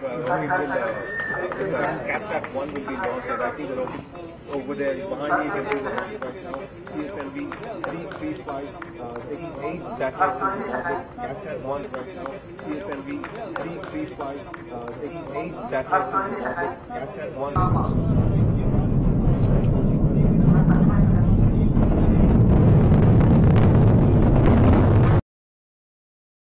CapSat 1 will be launched, and I think the rockets over there behind me, you can see the rockets right now. CSLV C35 taking 8 satellites into orbit. CapSat 1 right now. CSLV C35 taking 8 satellites into orbit. CapSat 1.